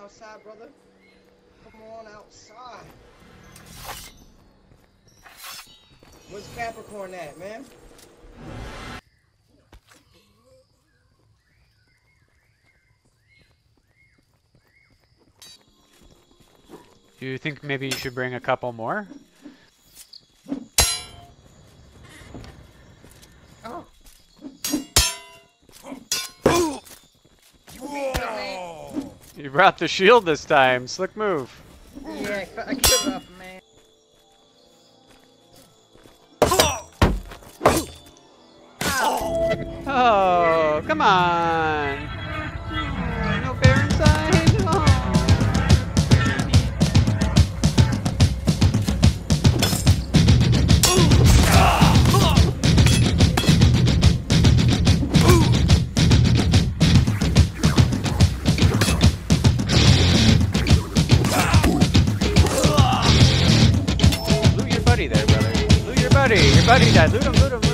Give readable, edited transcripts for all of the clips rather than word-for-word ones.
outside, brother. Come on outside. Where's Capricorn at, man? Do you think maybe you should bring a couple more? Oh. You brought the shield this time. Slick move. Yeah, I give up, man. Oh, come on. No bear inside. Oh. Loot your buddy there, brother. Loot your buddy. Your buddy died. Loot him, loot him, loot him.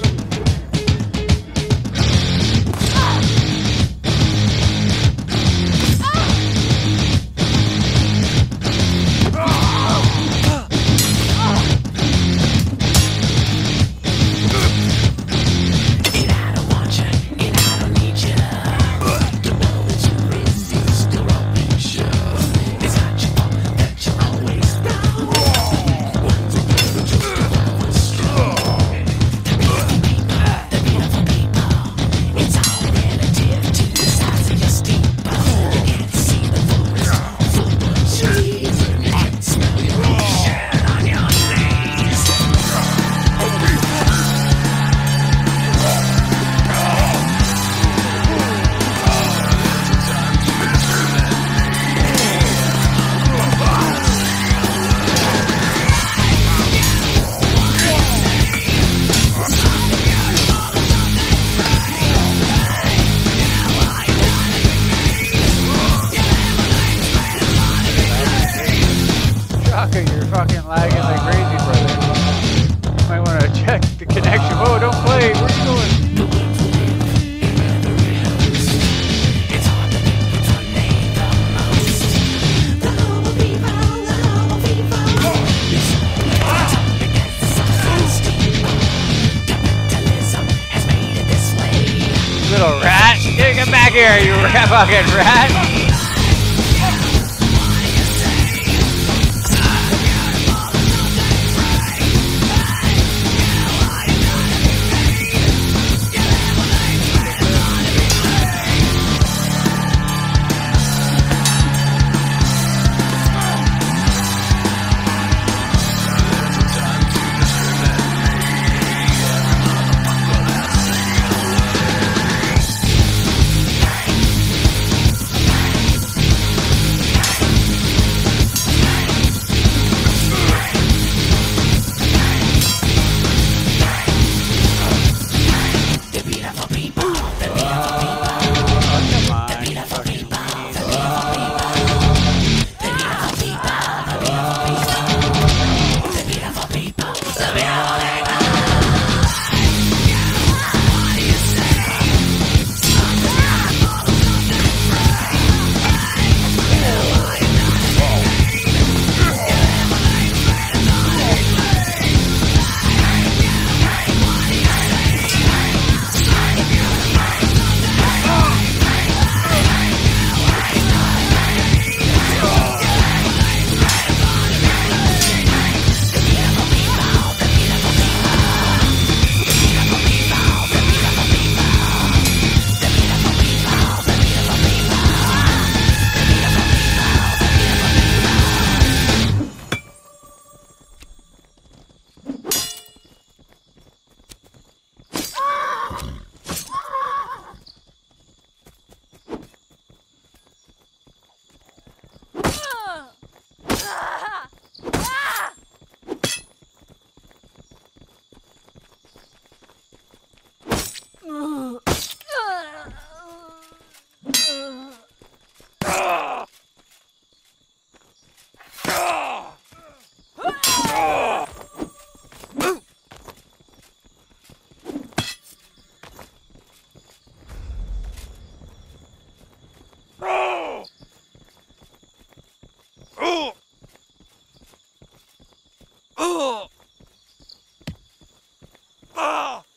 You're fucking lagging like crazy, brother. You might want to check the connection. Whoa, don't play. Where are you going? Little rat. Get back here, you fucking rat. Ah!